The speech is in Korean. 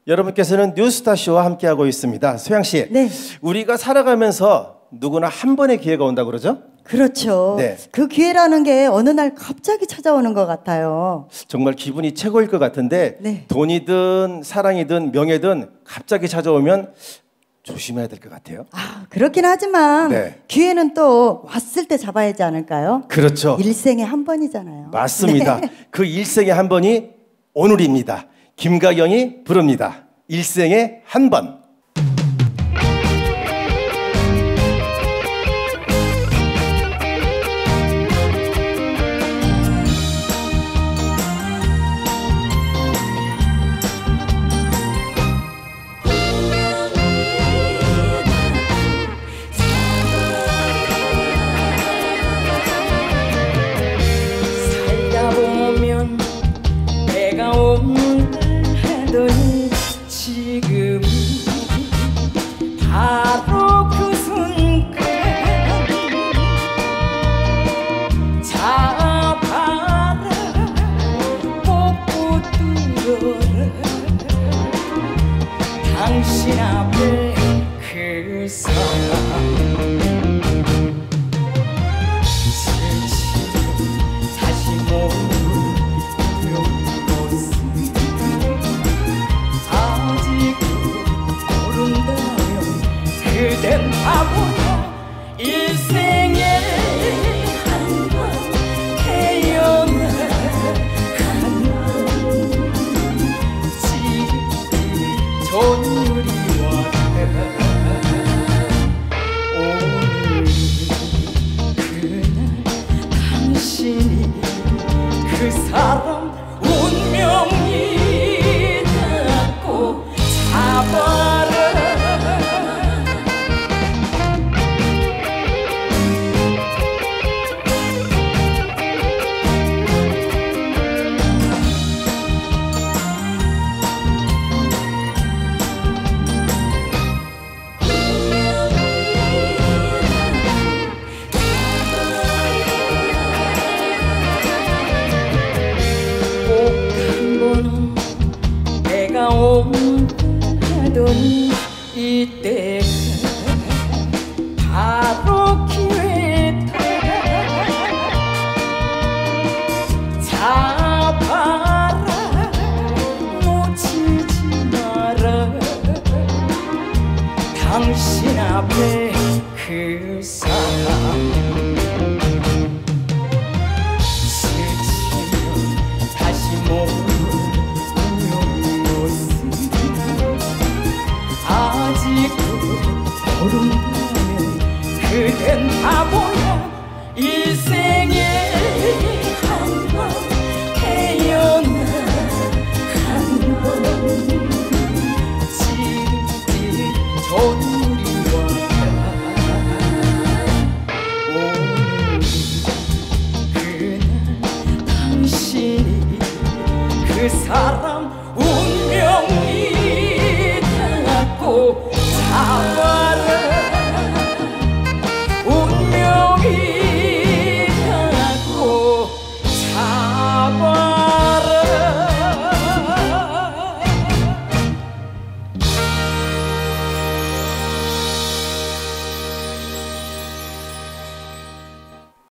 여러분께서는 뉴스타쇼와 함께하고 있습니다. 소양씨, 네. 우리가 살아가면서 누구나 한 번의 기회가 온다고 그러죠? 그렇죠. 네. 그 기회라는 게 어느 날 갑자기 찾아오는 것 같아요. 정말 기분이 최고일 것 같은데 네. 돈이든 사랑이든 명예든 갑자기 찾아오면 조심해야 될 것 같아요. 아, 그렇긴 하지만 네. 기회는 또 왔을 때 잡아야 하지 않을까요? 그렇죠. 일생에 한 번이잖아요. 맞습니다. 네. 그 일생에 한 번이 오늘입니다. 김가경이 부릅니다. 일생에 한 번. 살다 보면 내가 오늘 하더니 지금 바로 그 순간 잡아라 뽀뽀 뚫어라 당신 앞에 그 사람 그댄 바보야 일생에 한 번 태어나 지금 전율이 오늘 그날 당신이 그 사람 운명이 닿고 잡아라 내가 오늘 하더니 이때가 바로 기회다 잡아라 놓치지 마라 당신 앞에 그 사람 스치면 다시 못 모른다면 그댄 바보야 일생에 한 번 태어나 한 번 지금 전율이 오늘 그날 당신이 그 사람